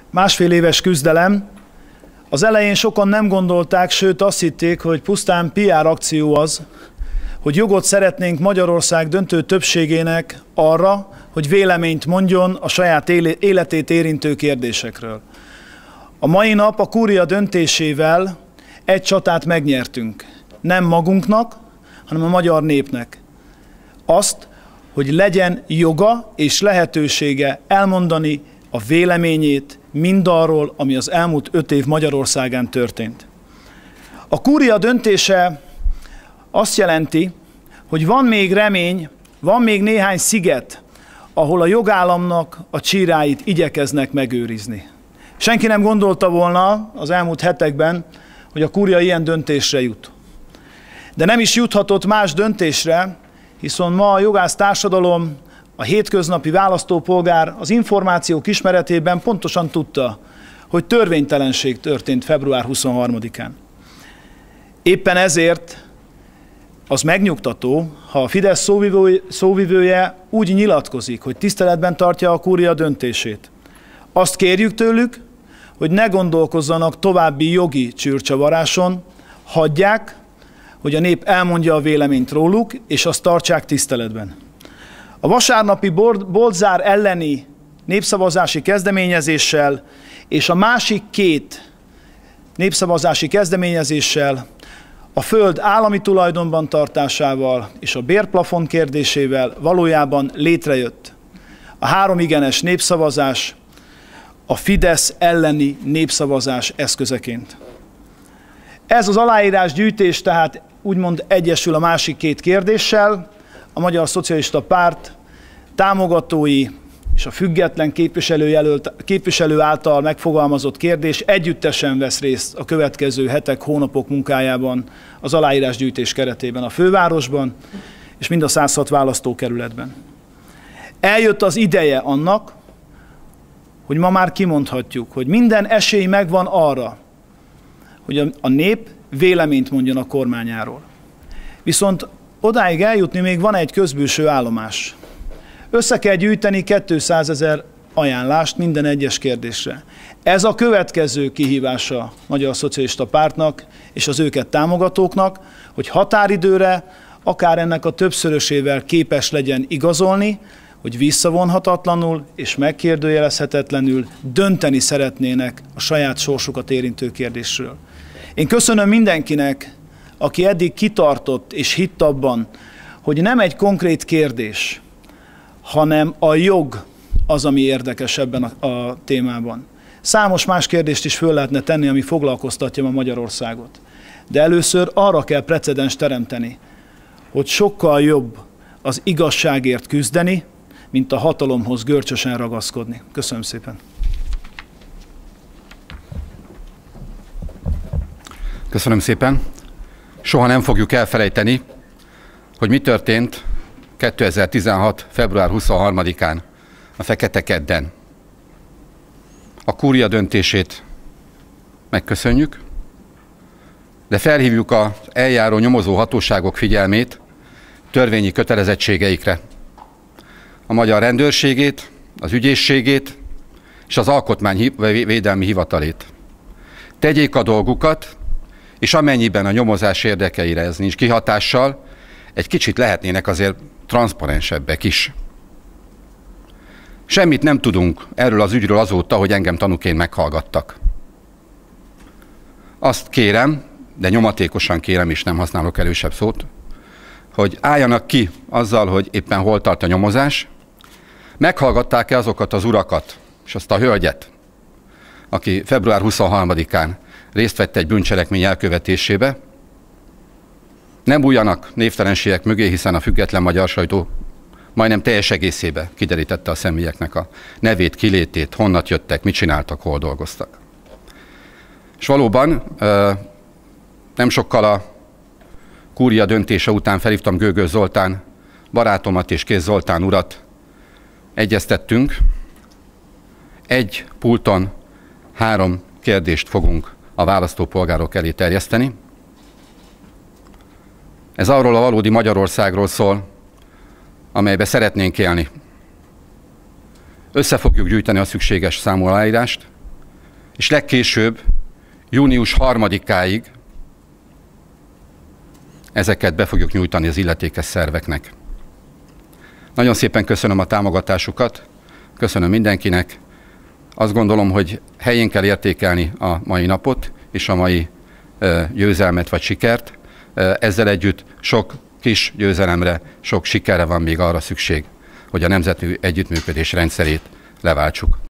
Másfél éves küzdelem. Az elején sokan nem gondolták, sőt azt hitték, hogy pusztán PR akció az, hogy jogot szeretnénk Magyarország döntő többségének arra, hogy véleményt mondjon a saját életét érintő kérdésekről. A mai nap a kúria döntésével egy csatát megnyertünk. Nem magunknak, hanem a magyar népnek. Azt, hogy legyen joga és lehetősége elmondani a véleményét mindarról, ami az elmúlt 5 év Magyarországán történt. A kúria döntése azt jelenti, hogy van még remény, van még néhány sziget, ahol a jogállamnak a csíráit igyekeznek megőrizni. Senki nem gondolta volna az elmúlt hetekben, hogy a kúria ilyen döntésre jut. De nem is juthatott más döntésre, hiszen ma a jogász társadalom, a hétköznapi választópolgár az információk ismeretében pontosan tudta, hogy törvénytelenség történt február 23-án. Éppen ezért az megnyugtató, ha a Fidesz szóvivője úgy nyilatkozik, hogy tiszteletben tartja a kúria döntését. Azt kérjük tőlük, hogy ne gondolkozzanak további jogi csűrcsavaráson, hagyják, hogy a nép elmondja a véleményt róluk, és azt tartsák tiszteletben. A vasárnapi boltzár elleni népszavazási kezdeményezéssel és a másik 2 népszavazási kezdeményezéssel, a föld állami tulajdonban tartásával és a bérplafon kérdésével valójában létrejött a 3 igenes népszavazás a Fidesz elleni népszavazás eszközeként. Ez az aláírásgyűjtés tehát úgymond egyesül a másik 2 kérdéssel, a Magyar Szocialista Párt támogatói és a független képviselő által megfogalmazott kérdés együttesen vesz részt a következő hetek, hónapok munkájában az aláírásgyűjtés keretében a fővárosban és mind a 106 választókerületben. Eljött az ideje annak, hogy ma már kimondhatjuk, hogy minden esély megvan arra, hogy a nép véleményt mondjon a kormányáról. Viszont odáig eljutni még van egy közbülső állomás. Össze kell gyűjteni 200 000 ajánlást minden egyes kérdésre. Ez a következő kihívása a Magyar Szocialista Pártnak és az őket támogatóknak, hogy határidőre, akár ennek a többszörösével képes legyen igazolni, hogy visszavonhatatlanul és megkérdőjelezhetetlenül dönteni szeretnének a saját sorsukat érintő kérdésről. Én köszönöm mindenkinek, aki eddig kitartott és hitt abban, hogy nem egy konkrét kérdés, hanem a jog az, ami érdekes ebben a témában. Számos más kérdést is föl lehetne tenni, ami foglalkoztatja ma Magyarországot. De először arra kell precedens teremteni, hogy sokkal jobb az igazságért küzdeni, mint a hatalomhoz görcsösen ragaszkodni. Köszönöm szépen. Köszönöm szépen. Soha nem fogjuk elfelejteni, hogy mi történt 2016. február 23-án, a Fekete Kedden. A kúria döntését megköszönjük, de felhívjuk az eljáró nyomozó hatóságok figyelmét törvényi kötelezettségeikre. A magyar rendőrségét, az ügyészségét és az alkotmányvédelmi hivatalét. Tegyék a dolgukat, és amennyiben a nyomozás érdekeire ez nincs kihatással, egy kicsit lehetnének azért transzparensebbek is. Semmit nem tudunk erről az ügyről azóta, hogy engem tanúként meghallgattak. Azt kérem, de nyomatékosan kérem, és nem használok erősebb szót, hogy álljanak ki azzal, hogy éppen hol tart a nyomozás. Meghallgatták-e azokat az urakat, és azt a hölgyet, aki február 23-án részt vett egy bűncselekmény elkövetésébe. Nem bújjanak névtelenségek mögé, hiszen a független magyar sajtó majdnem teljes egészébe kiderítette a személyeknek a nevét, kilétét, honnat jöttek, mit csináltak, hol dolgoztak. És valóban nem sokkal a kúria döntése után felhívtam Gögöl Zoltán barátomat és Kéz Zoltán urat, egyeztettünk. Egy pulton 3 kérdést fogunk a választópolgárok elé terjeszteni. Ez arról a valódi Magyarországról szól, amelybe szeretnénk élni. Össze fogjuk gyűjteni a szükséges számú aláírást, és legkésőbb június 3-áig ezeket be fogjuk nyújtani az illetékes szerveknek. Nagyon szépen köszönöm a támogatásukat, köszönöm mindenkinek. Azt gondolom, hogy helyén kell értékelni a mai napot és a mai győzelmet vagy sikert. Ezzel együtt sok kis győzelemre, sok sikerre van még arra szükség, hogy a nemzeti együttműködés rendszerét leváltsuk.